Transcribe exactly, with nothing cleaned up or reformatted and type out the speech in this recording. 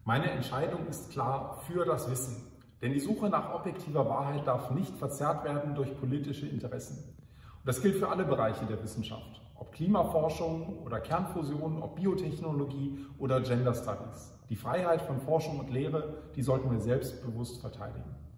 Meine Entscheidung ist klar für das Wissen, denn die Suche nach objektiver Wahrheit darf nicht verzerrt werden durch politische Interessen. Und das gilt für alle Bereiche der Wissenschaft, ob Klimaforschung oder Kernfusion, ob Biotechnologie oder Gender Studies. Die Freiheit von Forschung und Lehre, die sollten wir selbstbewusst verteidigen.